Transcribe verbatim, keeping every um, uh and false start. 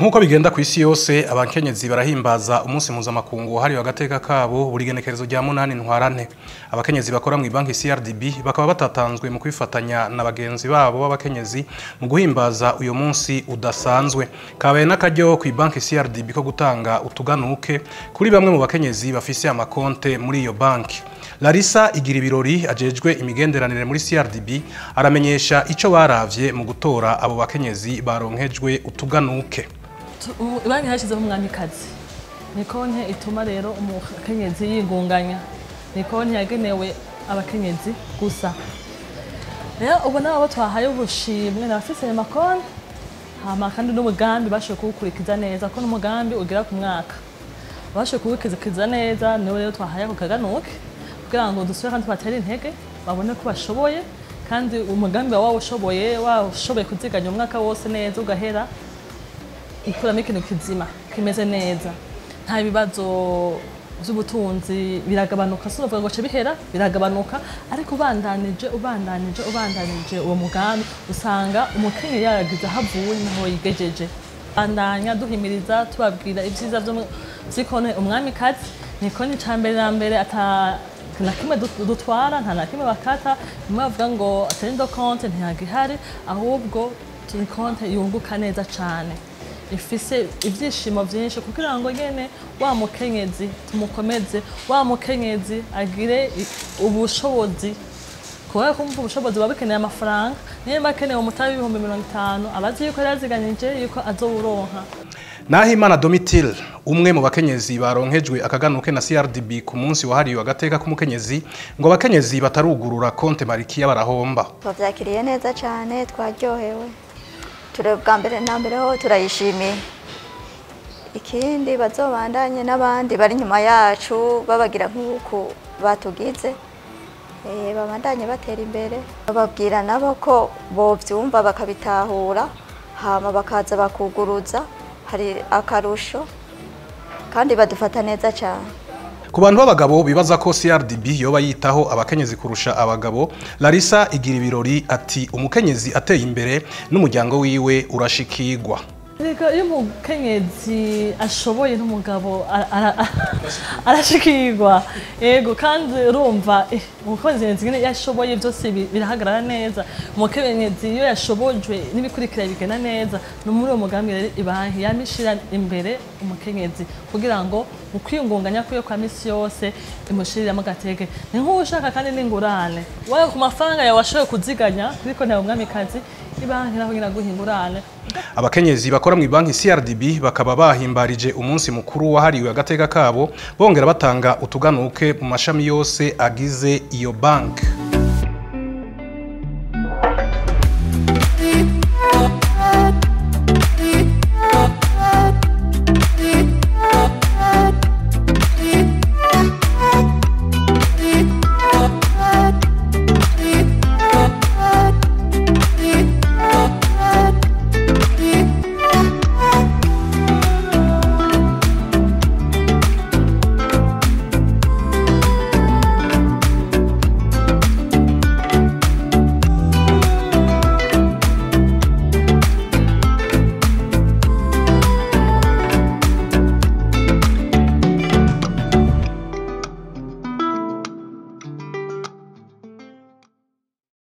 Nkuko bigenda ku isi yose abakenyezi barahimbaza umunsi mpuzamakungu hari agateka kabo buri genekerezo rya munani ntwarante. Abakenyezi bakora mu banki C R D B bakaba batatanzwe mu kwifatanya na bagenzi babo b'abakenyezi mu guhimbaza uyo munsi udasanzwe. Kabaye n'akaryo ku banki C R D B ko gutanga utuganuke kuri bamwe mu bakenyezi bafise amakonte muri iyo banki. Larissa igira ibirori ajejwe imigenderanire muri C R D B aramenyesha ico baravye mu gutora abo bakenyezi baronkejwe utuganuke. Ibanki hashizeho umwamikazi. Ni konte ituma rero umukenyezi yingunganya. Ni konte yagenewe abakenyezi gusa. Rero ubu nabo twahaye ubushimwe n'abafise ayo makonte. Hama kandi n'umugambi bashoboye kuwukurikiza neza ko n'umugambi ugira ku mwaka. Bashoboye kuwukurikiza neza niwe rero twahaye ako kaganuke kugira ngo dusubire kandi tubatere intege babone ko bashoboye kandi umugambi wawe ushoboye washoboye kuziganya umwaka wose neza ugahera ikuramo ikintu kizima kimeze neza nta bibazo by'ubutunzi biragabanuka sovuga ngo ce bihera biragabanuka ariko ubandanije ubandanije ubandanije uwo mugambi usanga umukenye yaragize havuye naho yigejeje bandanya duhimiriza tubabwira ibyiza byo zikone umwami kazi niko ni cambere na mbere ata na kimwe dutwara nta na kimwe bakata nimwe bavuga ngo atendo konte ntihagihari ahubwo turi konte yunguka neza cyane ifise ibyishimo byinshi kugira ngo nyene wa mukenyezi tumukomeze wa mukenyezi agire ubushobozi kuba kumva ubushobozi babikeneye amafaranga niyo bakeneye umutabi ibihumbi mirongo itanu abazi yuko yaziganije yuko azowuronka. Nahimana Domitille umwe mu bakenyezi baronkejwe akaganuke na C R D B ku munsi wahariwe agateka k'umukenyezi ngo abakenyezi batarugurura konte Marikiya barahomba. Bavyakiriye neza cyane twaryohewe. Turebwa mbere na mbere ho turayishimiye. Ikindi bazobandanye n'abandi bari nyuma yacu babagira nk'uko batugize. Eh babandanye batera imbere. Bababwira nabo ko bo vyumva bakabitahura hama bakaza bakuguruza hari akarusho kandi badufata neza cyane. Ku bantu b'abagabo bibaza ko C R D B yoba yitaho abakenyezi kurusha abagabo, Larissa igira ibirori ati umukenyezi ateye imbere n'umuryango wiwe urashikirwa. Reka iyo umukenyezi ashoboye n'umugabo arashikirwa yego kandi urumva umukenyezi nyine yashoboye byose birahagarara neza. Umukenyezi iyo yashobojwe n'ibikurikira bigena neza no muri uwo mugambi ibanki yamishira imbere umukenyezi kugira ngo ukwiyungunganya kuyo kwa misi yose imushirira mu gatege ni nk'ushaka kandi n'ingurane wayo ku mafaranga yawe washoye kuziganya ariko nta umwami kazi ibanki naho nyina guhingurane. Abakenyezi bakora mu banki C R D B bakaba bahimbarije umunsi mukuru wahariwe agateka kabo bongera batanga utuganuke mu mashami yose agize iyo banki.